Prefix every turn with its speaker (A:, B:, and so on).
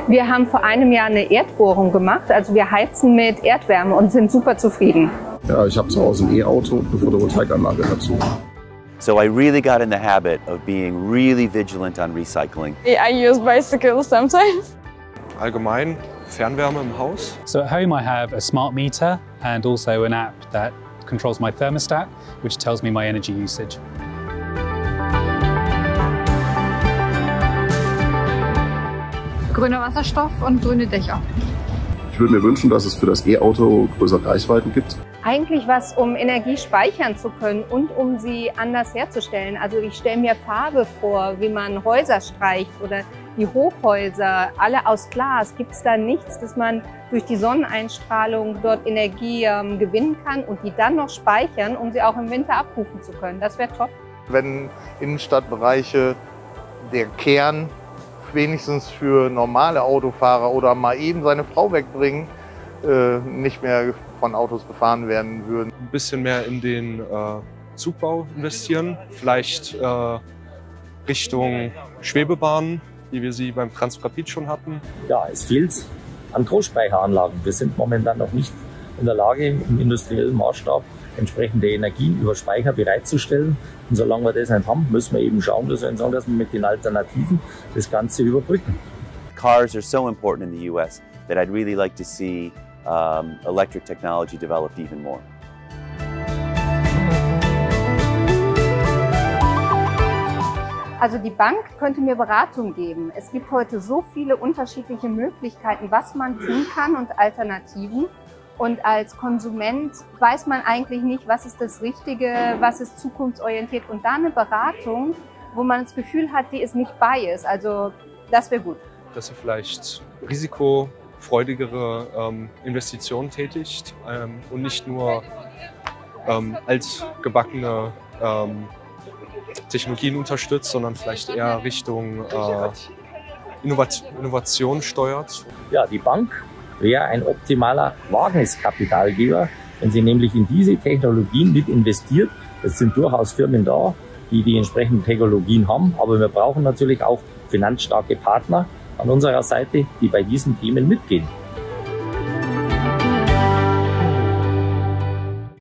A: Wir haben vor einem Jahr eine Erdbohrung gemacht, also wir heizen mit Erdwärme und sind super zufrieden.
B: Ja, ich habe zu Hause ein E-Auto und eine Photovoltaikanlage dazu.
C: So I really got in the habit of being really vigilant on recycling.
D: I use bicycles sometimes.
E: Allgemein Fernwärme im Haus.
F: So at home I have a smart meter and also an app that controls my thermostat, which tells me my energy usage.
D: Grüner Wasserstoff und grüne Dächer.
B: Ich würde mir wünschen, dass es für das E-Auto größere Reichweiten gibt.
A: Eigentlich was, um Energie speichern zu können und um sie anders herzustellen. Also ich stelle mir Farbe vor, wie man Häuser streicht oder die Hochhäuser, alle aus Glas. Gibt es da nichts, dass man durch die Sonneneinstrahlung dort Energie gewinnen kann und die dann noch speichern, um sie auch im Winter abrufen zu können? Das wäre top.
G: Wenn Innenstadtbereiche der Kern wenigstens für normale Autofahrer oder mal eben seine Frau wegbringen, nicht mehr von Autos befahren werden würden.
E: Ein bisschen mehr in den Zugbau investieren, vielleicht Richtung Schwebebahnen, wie wir sie beim Transrapid schon hatten.
H: Ja, es fehlt an Großspeicheranlagen. Wir sind momentan noch nicht in der Lage, im industriellen Maßstab entsprechende Energien über Speicher bereitzustellen. Und solange wir das nicht haben, müssen wir eben schauen, dass wir mit den Alternativen das Ganze überbrücken.
C: Cars are so important in the US that I'd really like to see electric technology developed even more.
A: Also die Bank könnte mir Beratung geben. Es gibt heute so viele unterschiedliche Möglichkeiten, was man tun kann und Alternativen. Und als Konsument weiß man eigentlich nicht, was ist das Richtige, was ist zukunftsorientiert. Und da eine Beratung, wo man das Gefühl hat, die ist nicht biased. Also das wäre gut.
E: Dass ihr vielleicht risikofreudigere Investitionen tätigt und nicht nur altgebackene Technologien unterstützt, sondern vielleicht eher Richtung Innovation steuert.
H: Ja, die Bank wäre ein optimaler Wagniskapitalgeber, wenn sie nämlich in diese Technologien mit investiert. Es sind durchaus Firmen da, die die entsprechenden Technologien haben, aber wir brauchen natürlich auch finanzstarke Partner an unserer Seite, die bei diesen Themen mitgehen.